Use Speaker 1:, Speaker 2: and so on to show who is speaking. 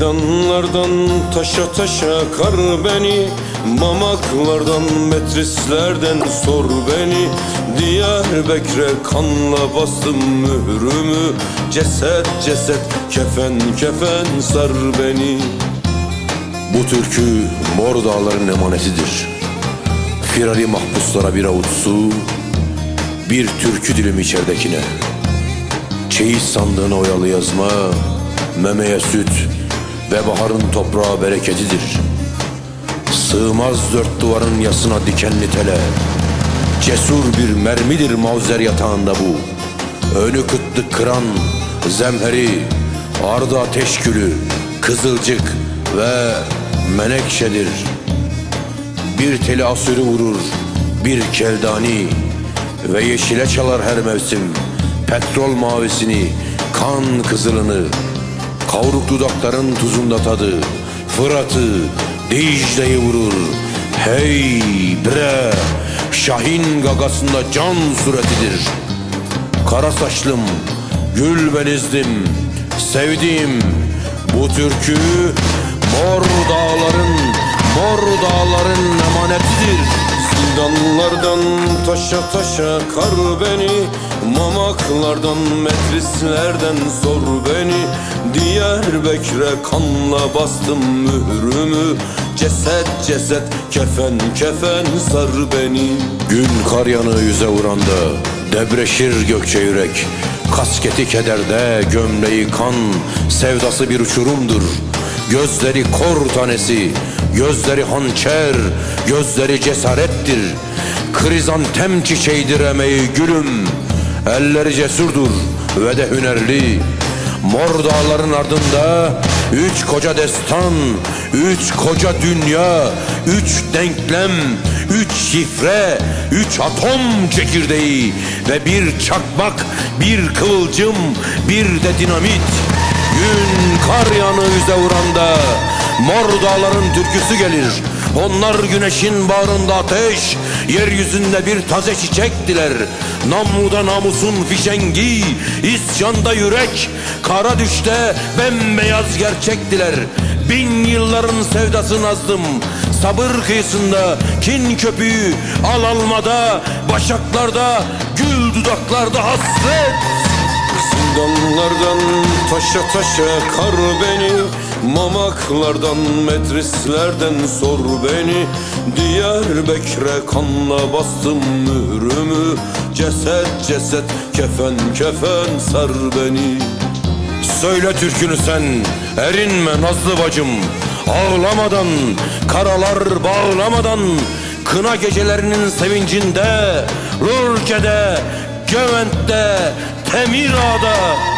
Speaker 1: Zindanlardan taşa taşa kar beni, mamaklardan metrislerden sor beni. Diyarbakır'a kanla bastım mührümü, ceset ceset kefen kefen sar beni.
Speaker 2: Bu türkü Mor Dağların emanetidir. Firari mahpuslara bir avuç su, bir türkü dilim içeridekine. Çeyiz sandığına oyalı yazma, memeye süt ve baharın toprağa bereketidir. Sığmaz dört duvarın yasına dikenli tele, cesur bir mermidir mavzer yatağında bu. Önü kıtlık kıran zemheri, ardı ateş gülü, kızılcık ve menekşedir. Bir teli asürü vurur bir keldani ve yeşile çalar her mevsim petrol mavisini, kan kızılını. Kavruk dudakların tuzunda tadı Fırat'ı, Dicle'yi vurur. Hey bre, Şahin gagasında can suretidir. Kara saçlım, gül benizdim, sevdiğim bu türkü Mor Dağların emanetidir.
Speaker 1: Zindanlardan taşa taşa kar beni, mamaklardan metrislerden sor beni. Diyarbakır'a kanla bastım mührümü, ceset ceset kefen kefen sar beni.
Speaker 2: Gün kar yanığı yüze vuranda debreşir gökçe yürek. Kasketi kederde, gömleği kan, sevdası bir uçurumdur. Gözleri kor tanesi, gözleri hançer, gözleri cesarettir. Krizantem çiçeğidir emeği gülüm, elleri cesurdur ve de hünerli. Mor Dağların ardında üç koca destan, üç koca dünya, üç denklem, üç şifre, üç atom çekirdeği ve bir çakmak, bir kıvılcım, bir de dinamit. Gün kar yanı yüze vuranda Mor Dağların türküsü gelir. Onlar güneşin bağrında ateş, yeryüzünde bir taze çiçektiler. Namluda namusun fişengi, isyanda yürek, kara düşte bembeyaz gerçektiler. Bin yılların sevdasını azdım, sabır kıyısında kin köpüğü, al almada, başaklarda, gül dudaklarda hasret.
Speaker 1: Zindanlardan taşa taşa kar beni, mamaklardan metrislerden sor beni. Diyarbakır'a kanla bastım mührümü, ceset ceset kefen kefen sar beni.
Speaker 2: Söyle türkünü sen, erinme nazlı bacım. Ağlamadan, karalar bağlamadan, kına gecelerinin sevincinde, Lurke'de, Cövent'te, Temirağ'da